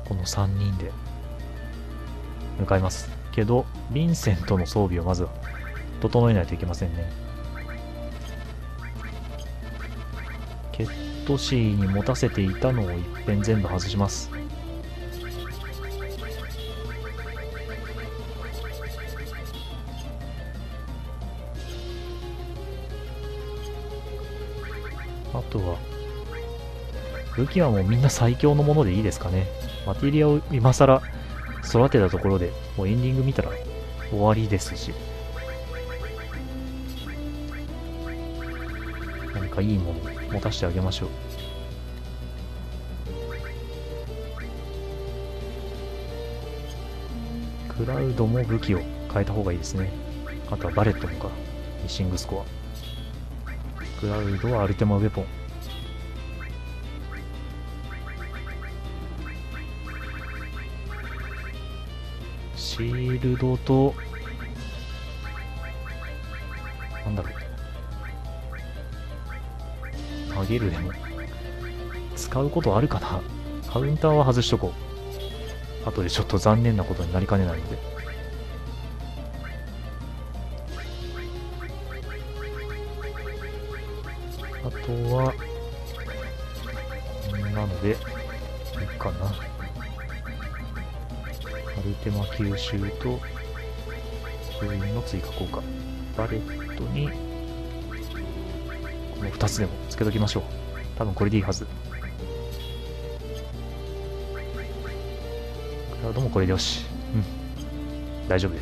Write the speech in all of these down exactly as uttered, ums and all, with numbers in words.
このさんにんで向かいますけど、ヴィンセントの装備をまずは整えないといけませんね。ケットシーに持たせていたのをいっぺん全部外します。あとは武器はもうみんな最強のものでいいですかね。マテリアを今更育てたところでもうエンディング見たら終わりですし、何かいいものを持たせてあげましょう。クラウドも武器を変えた方がいいですね。あとはバレットもか。ミッシングスコア。クラウドはアルテマウェポン。シールドと、なんだろう。投げるでも。使うことあるかな。カウンターは外しとこう。後でちょっと残念なことになりかねないので。あとは、なので、いいかな。アルテマ吸収と、封印の追加効果。バレットに、このふたつでもつけときましょう。多分これでいいはず。クラウドもこれでよし。うん。大丈夫です。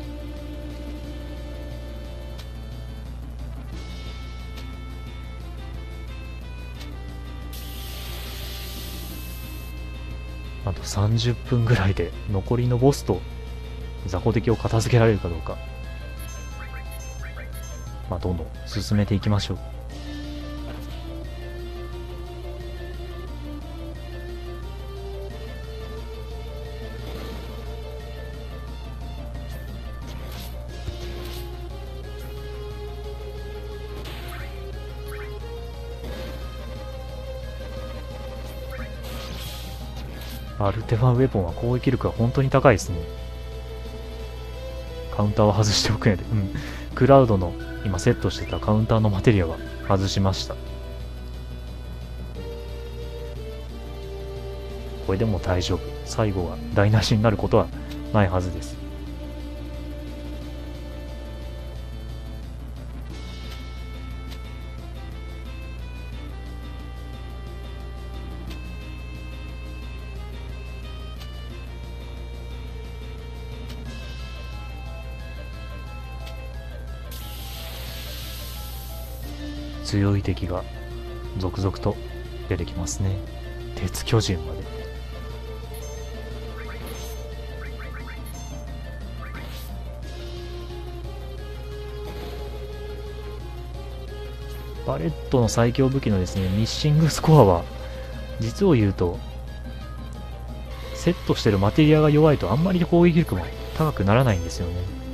あとさんじゅっぷんぐらいで残りのボスと雑魚敵を片付けられるかどうか。まあ、どんどん進めていきましょう。アルテマウェポンは攻撃力が本当に高いですね。カウンターは外しておくんやで。うん。クラウドの今セットしてたカウンターのマテリアは外しました。これでも大丈夫。最後は台無しになることはないはずです。強い敵が続々と出てきますね。鉄巨人まで。バレットの最強武器のですね、ミッシングスコアは、実を言うと、セットしてるマテリアが弱いとあんまり攻撃力も高くならないんですよね。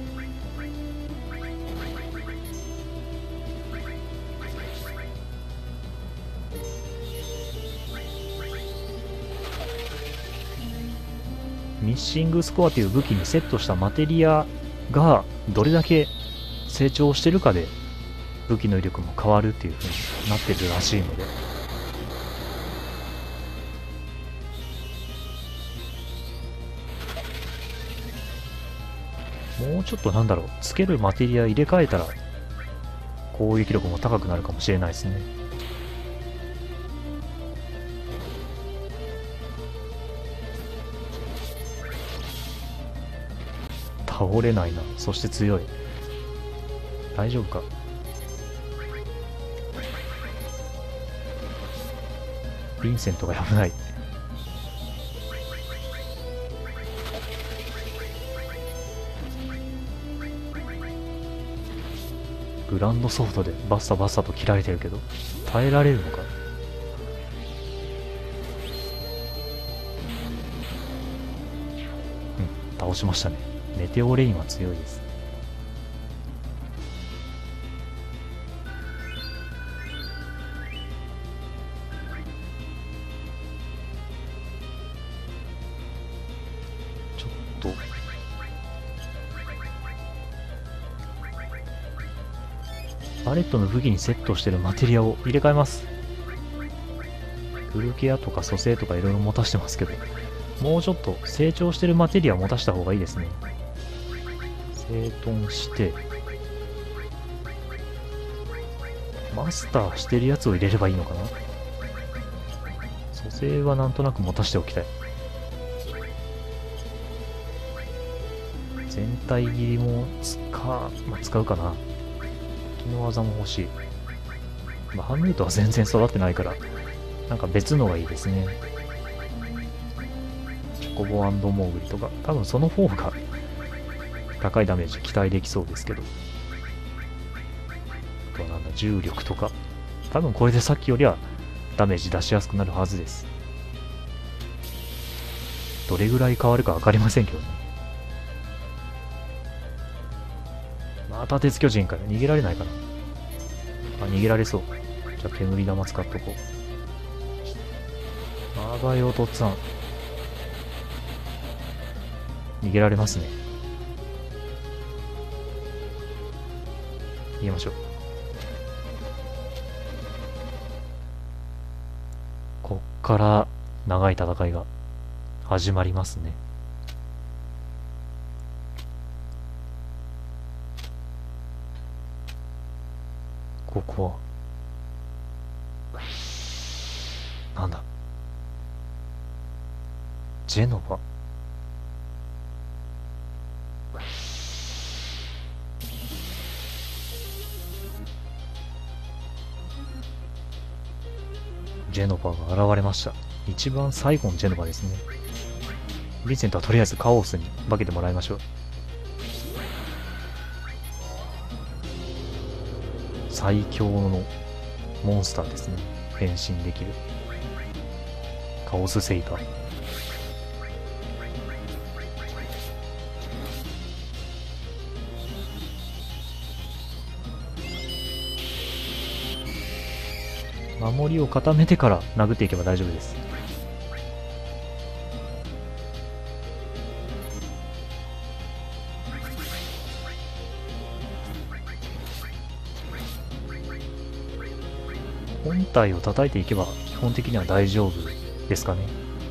ミッシングスコアという武器にセットしたマテリアがどれだけ成長してるかで武器の威力も変わるっていう風になってるらしいので、もうちょっとなんだろう、つけるマテリア入れ替えたら攻撃力も高くなるかもしれないですね。倒れないな。そして強い。大丈夫か。ヴィンセントが危ない。グランドソフトでバッサバッサと切られてるけど耐えられるのか。うん、倒しましたね。メテオレインは強いです。 バレットの武器にセットしてるマテリアを入れ替えます。グルケアとか蘇生とかいろいろ持たしてますけど、もうちょっと成長してるマテリアを持たした方がいいですね。整頓して、マスターしてるやつを入れればいいのかな。蘇生はなんとなく持たしておきたい。全体切りも使,、まあ、使うかな。敵の技も欲しい。まあ、ハムートは全然育ってないから、なんか別のがいいですね。チョコボ&モーグリとか、多分その方が高いダメージ期待できそうですけど。あとはなんだ、重力とか。多分これでさっきよりはダメージ出しやすくなるはずです。どれぐらい変わるか分かりませんけどね。また鉄巨人から逃げられないかな。あ、逃げられそう。じゃあ煙玉使っとこう。あばよとっつぁん。逃げられますね。逃げましょう。こっから長い戦いが始まりますね。ここはなんだ、ジェノバ。ジェノバが現れました。一番最後のジェノバですね。ヴィンセントはとりあえずカオスに化けてもらいましょう。最強のモンスターですね。変身できるカオスセイバー。守りを固めてから殴っていけば大丈夫です。本体を叩いていけば基本的には大丈夫ですかね。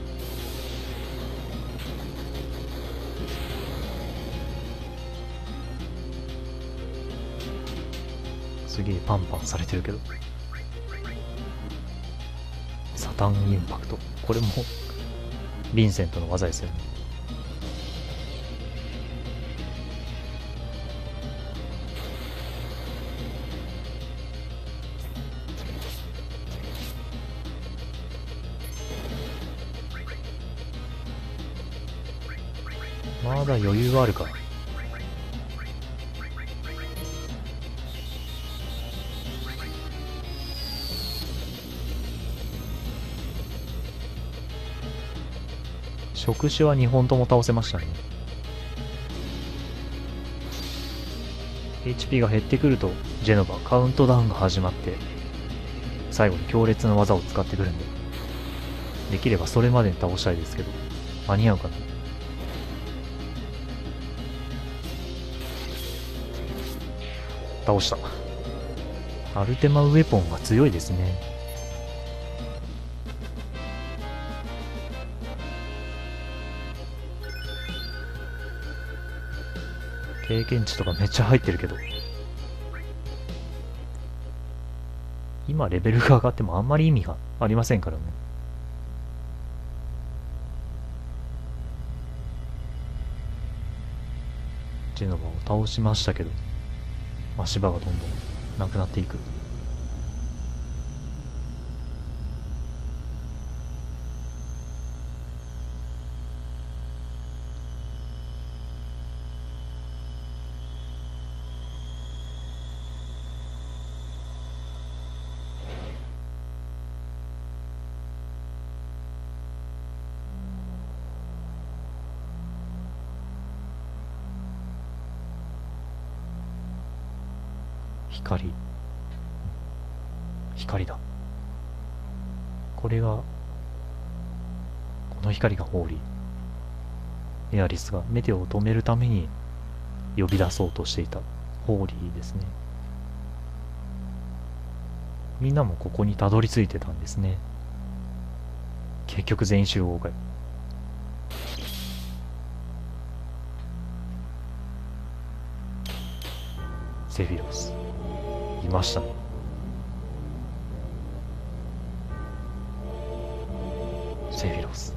すげえパンパンされてるけど。サタンインパクト、これもヴィンセントの技ですよね。まだ余裕はあるか。触手はにほんとも倒せましたね。 エイチピー が減ってくるとジェノバカウントダウンが始まって最後に強烈な技を使ってくるんで、できればそれまでに倒したいですけど、間に合うかな。倒した。アルテマウェポンが強いですね。経験値とかめっちゃ入ってるけど、今レベルが上がってもあんまり意味がありませんからね。ジェノバを倒しましたけど、足場がどんどんなくなっていく。光、光だ。これが、この光がホーリー。エアリスがメテオを止めるために呼び出そうとしていたホーリーですね。 みんなもここにたどり着いてたんですね。結局全員集合かよ。セフィロスいましたね。セフィロス、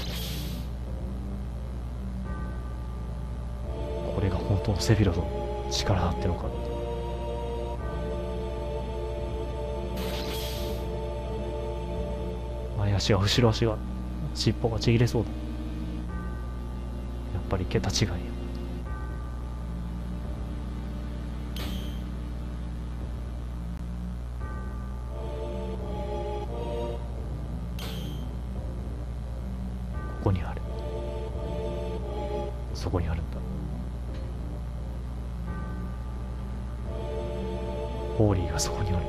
これが本当のセフィロスの力だってのか。前足が後ろ足が尻尾がちぎれそうだ。やっぱり桁違いや。ここにある。そこにあるんだ。ホーリーがそこにある。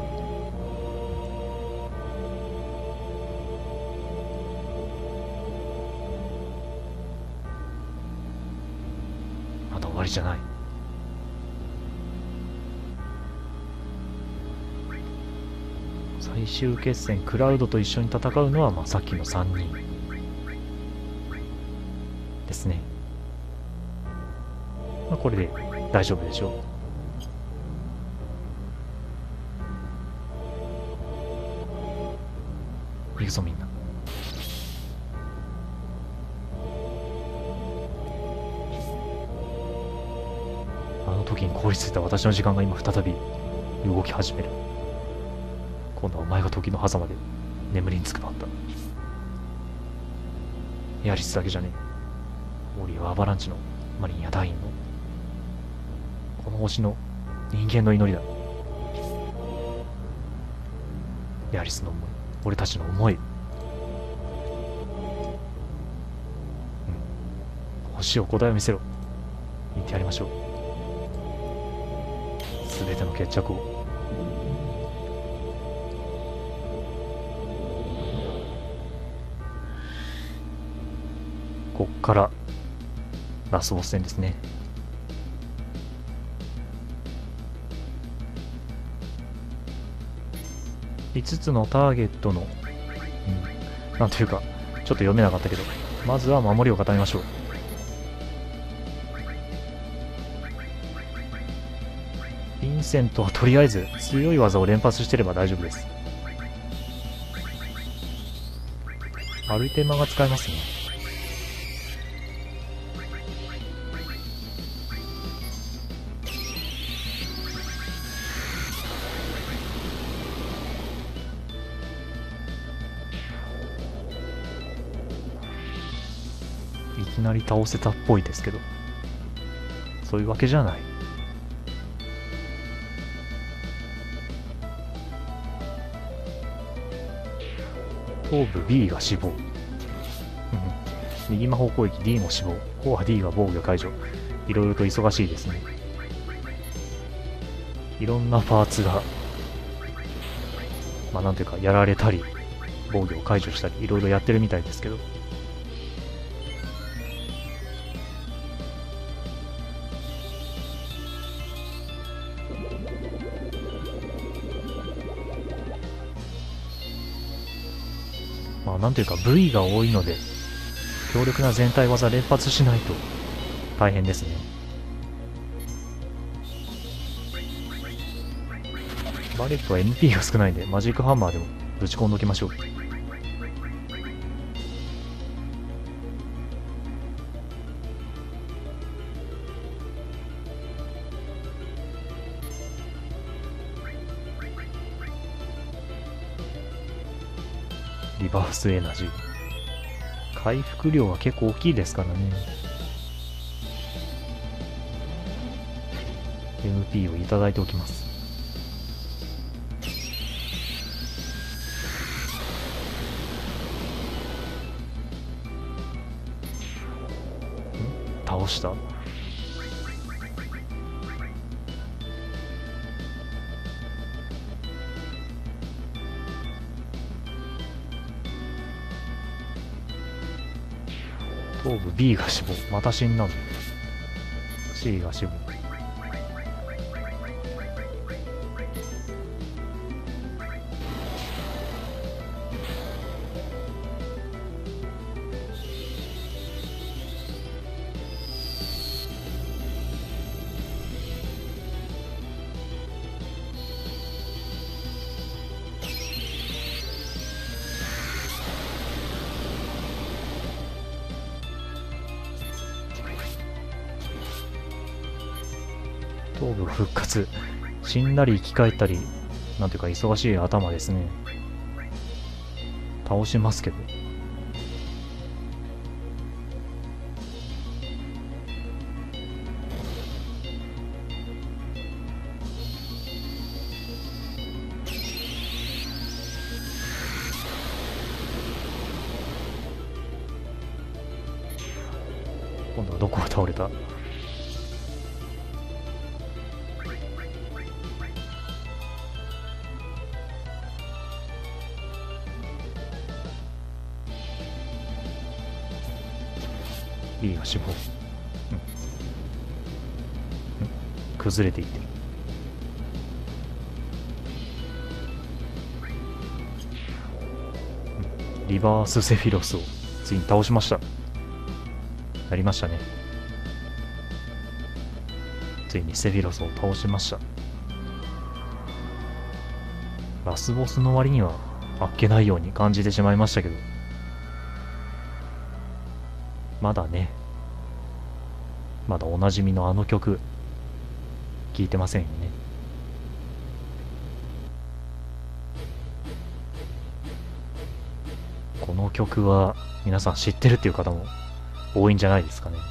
まだ終わりじゃない。最終決戦クラウドと一緒に戦うのは、まあ、さっきのさんにんですね。まあ、これで大丈夫でしょう。行くぞみんな。あの時に凍りついた私の時間が今再び動き始める。今度はお前が時の狭間で眠りにつく番だ。ヤリスだけじゃねえ。オーリーはアバランチのマリンやダインのこの星の人間の祈りだ。ヤリスの思い、俺たちの思い、うん、星を答えを見せろ。言ってやりましょう。すべての決着を。こっからラスボス戦ですね。いつつのターゲットの、うん、なんというかちょっと読めなかったけど、まずは守りを固めましょう。ヴィンセントはとりあえず強い技を連発してれば大丈夫です。アルテマが使えますね。いきなり倒せたっぽいですけど、そういうわけじゃない。頭部 B が死亡、うん、右魔法攻撃 D も死亡、コア D が防御解除。いろいろと忙しいですね。いろんなパーツがまあなんていうかやられたり防御を解除したりいろいろやってるみたいですけど、まあなんていうか V が多いので強力な全体技連発しないと大変ですね。バレットは エムピー が少ないんでマジックハンマーでもぶち込んどきましょう。リバースエナジー回復量は結構大きいですからね。 エムピー をいただいておきます。倒した。頭部 B が死亡、また死んだの。 C が死亡。 防具が復活。死んだり生き返ったり、なんていうか忙しい頭ですね。倒しますけど。今度はどこが倒れた？B が死亡、うん、崩れていってる。リバースセフィロスをついに倒しました。やりましたね。ついにセフィロスを倒しました。ラスボスの割にはあっけないように感じてしまいましたけど、まだね、まだおなじみのあの曲聴いてませんよね。この曲は皆さん知ってるっていう方も多いんじゃないですかね。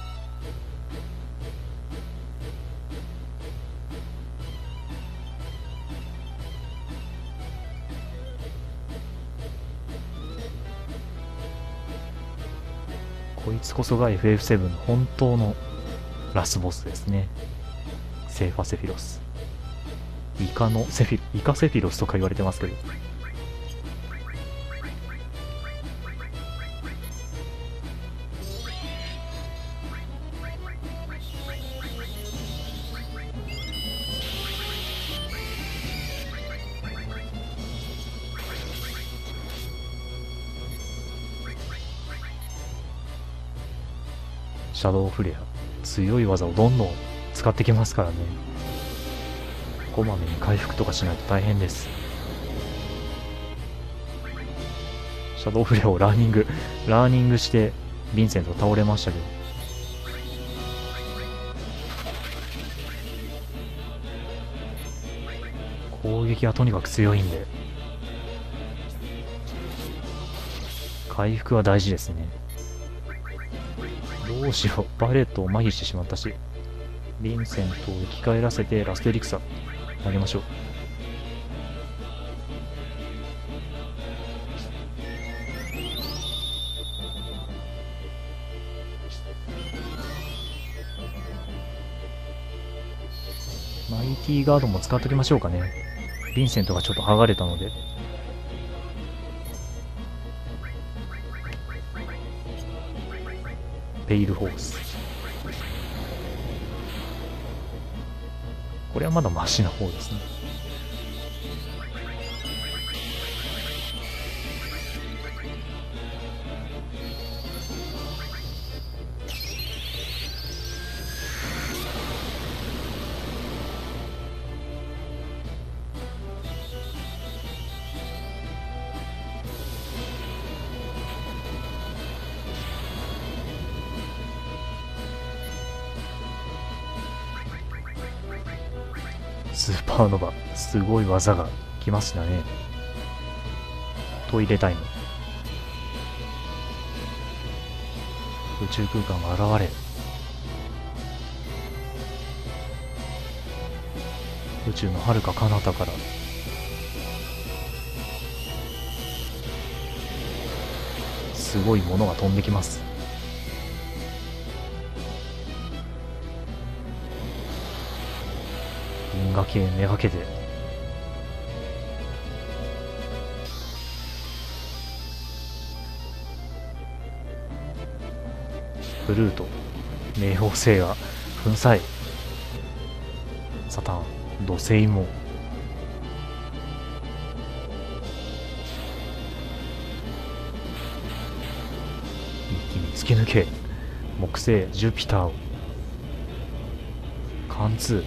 こいつこそが エフエフセブン の本当のラスボスですね。セーファセフィロス。イカのセフィ、イカセフィロスとか言われてますけど。シャドウフレア、強い技をどんどん使ってきますからね。こまめに回復とかしないと大変です。シャドウフレアをラーニングラーニングしてヴィンセント倒れましたけど、攻撃はとにかく強いんで回復は大事ですね。どうしよう、バレットを麻痺してしまったし、ヴィンセントを生き返らせてラストエリクサ投げましょう。マイティーガードも使っときましょうかね。ヴィンセントがちょっと剥がれたので。ペイルホース、これはまだマシな方ですね。スーパーノヴァ、すごい技が来ましたね。トイレタイム、宇宙空間が現れ、宇宙の遥か彼方からすごいものが飛んできます。銀河系めがけてブルート、冥王星が粉砕、サタン、土星も一気に突き抜け、木星、ジュピターを貫通、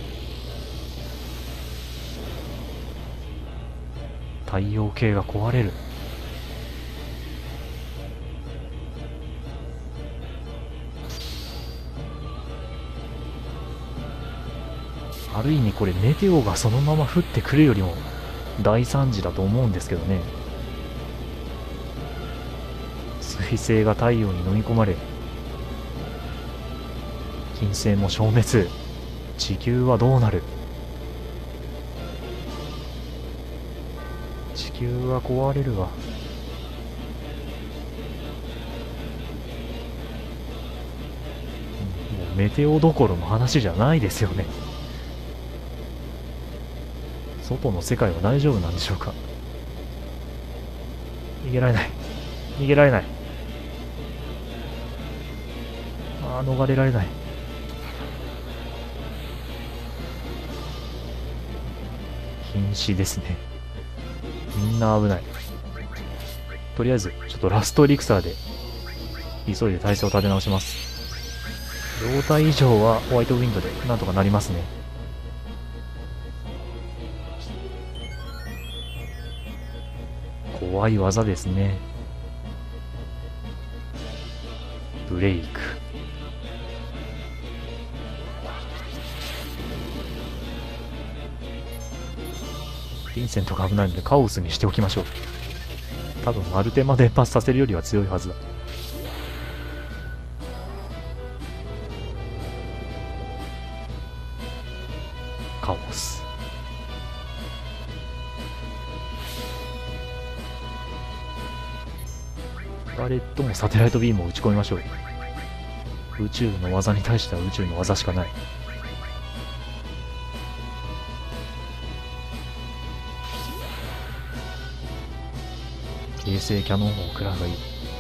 太陽系が壊れる。 ある意味これメテオがそのまま降ってくるよりも大惨事だと思うんですけどね。彗星が太陽に飲み込まれ、金星も消滅、地球はどうなる。地球は壊れるわ。もうメテオどころの話じゃないですよね。外の世界は大丈夫なんでしょうか。逃げられない、逃げられない。ああ、逃れられない。瀕死ですね。みんな危ない。とりあえずちょっとラストエリクサーで急いで体勢を立て直します。状態異常はホワイトウィンドでなんとかなりますね。怖い技ですね。ブレイク。ヴィンセントが危ないのでカオスにしておきましょう。多分マルテマでパスさせるよりは強いはずだ。カオス。ガレットもサテライトビームを打ち込みましょう。宇宙の技に対しては宇宙の技しかない。衛星キャノン砲クラがいい。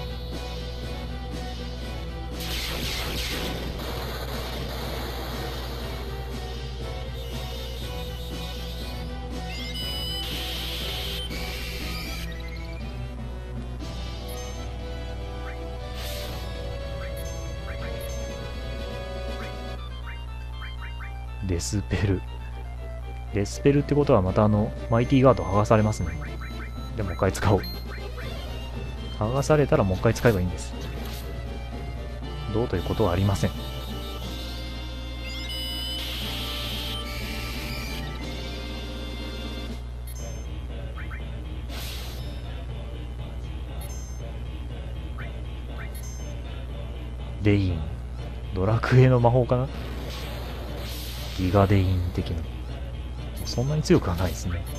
デスペル。デスペルってことはまたあのマイティガード剥がされますね。でもう一回使おう。剥がされたらもう一回使えばいいんです。どうということはありません。デイン。ドラクエの魔法かな。ギガデイン的な。そんなに強くはないですね。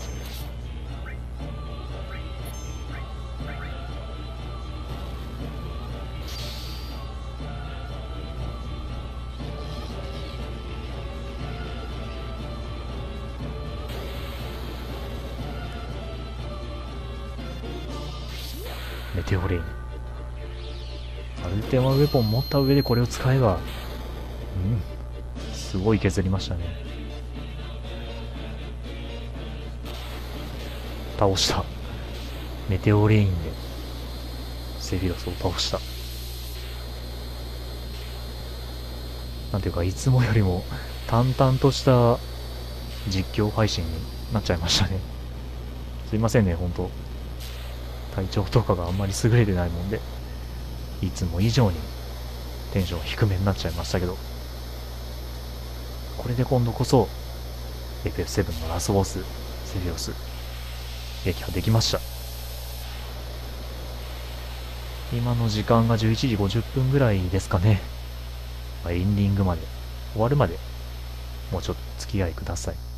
メテオレイン。アルテマウェポン持った上でこれを使えば、うん、すごい削りましたね。倒した。メテオレインでセフィロスを倒した。なんていうか、いつもよりも淡々とした実況配信になっちゃいましたね。すいませんね、ほんと。体調とかがあんまり優れてないもんで、いつも以上にテンション低めになっちゃいましたけど、これで今度こそ エフエフセブン のラスボスセフィロス撃破できました。今の時間がじゅういちじごじゅっぷんぐらいですかね。エンディングまで終わるまでもうちょっと付き合いください。